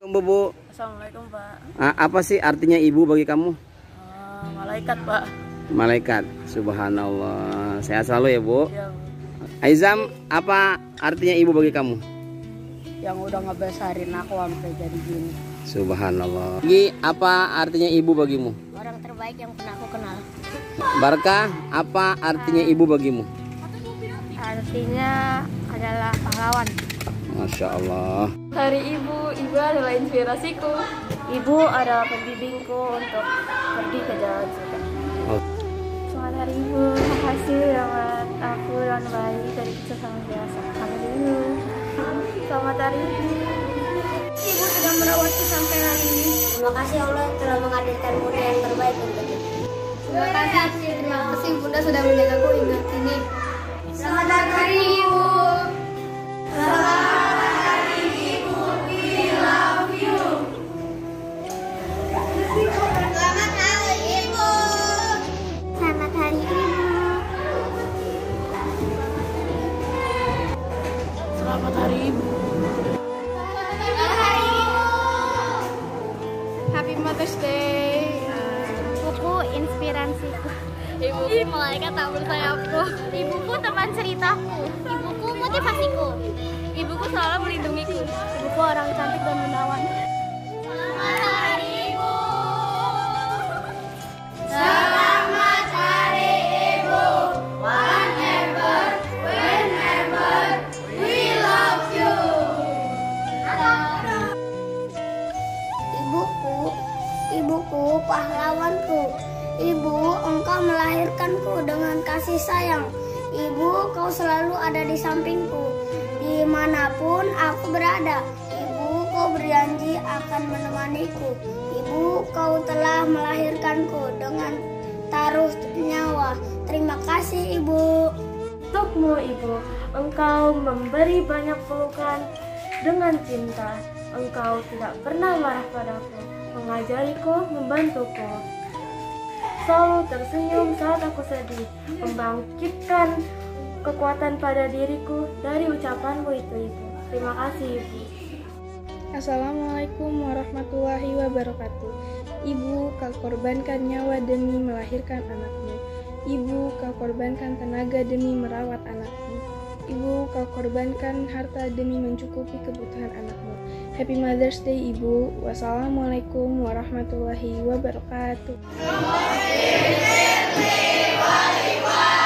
Bu. Assalamualaikum, Pak. Apa sih artinya ibu bagi kamu? Malaikat, Pak. Malaikat. Subhanallah. Sehat selalu ya, Bu. Yang, Aizam, apa artinya ibu bagi kamu? yang udah ngebesarin aku sampai jadi gini. Subhanallah. Gi, apa artinya ibu bagimu? Orang terbaik yang pernah aku kenal. Barkah, apa artinya ibu bagimu? Artinya adalah pahlawan. Masya Allah. Hari Ibu adalah inspirasiku. Ibu adalah pembimbingku untuk pergi ke jalan surga. Oh. Selamat Hari Ibu. Makasih rawat aku dan bayi dari kecil sampai dewasa. Sampai dulu. Selamat Hari Ibu. Ibu sudah merawatku sampai hari ini. Terima kasih Allah telah menghadirkan Bunda yang terbaik untukku. Terima kasih Bunda sudah menjagaku hingga kini. Selamat Hari Ibu. Selamat Hari Ibu. We love you. Selamat Hari Ibu. Selamat Hari Ibu. Selamat Hari Ibu. Happy Mother's Day. Ibuku inspirasiku. Ibuku malaikat tak bersayapku. Ibuku teman ceritaku. Ibuku motivasiku. Ibuku selalu melindungiku. Ibuku orang cantik dan menawan. Selamat Hari Ibu. Selamat Hari Ibu. Whenever, whenever, we love you. Ibuku pahlawanku. Ibu, engkau melahirkanku dengan kasih sayang. Ibu, kau selalu ada di sampingku dimanapun aku berada. Ibu, kau berjanji akan menemaniku. Ibu, kau telah melahirkanku dengan taruh nyawa. Terima kasih Ibu. Untukmu Ibu, engkau memberi banyak pelukan dengan cinta. Engkau tidak pernah marah padaku, mengajariku, membantuku. Selalu tersenyum saat aku sedih, membangkitkan kekuatan pada diriku dari ucapanmu itu, Ibu. Terima kasih, Ibu. Assalamualaikum warahmatullahi wabarakatuh. Ibu, kau korbankan nyawa demi melahirkan anakmu. Ibu, kau korbankan tenaga demi merawat anakmu. Ibu, kau korbankan harta demi mencukupi kebutuhan anakmu. Happy Mother's Day, Ibu. Wassalamualaikum warahmatullahi wabarakatuh.